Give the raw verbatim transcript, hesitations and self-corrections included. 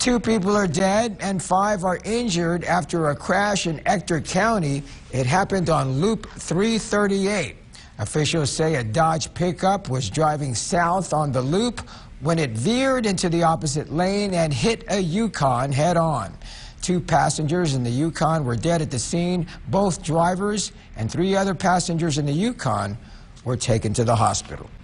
Two people are dead and five are injured after a crash in Ector County. It happened on Loop three thirty-eight. Officials say a Dodge pickup was driving south on the loop when it veered into the opposite lane and hit a Yukon head-on. Two passengers in the Yukon were dead at the scene. Both drivers and three other passengers in the Yukon were taken to the hospital.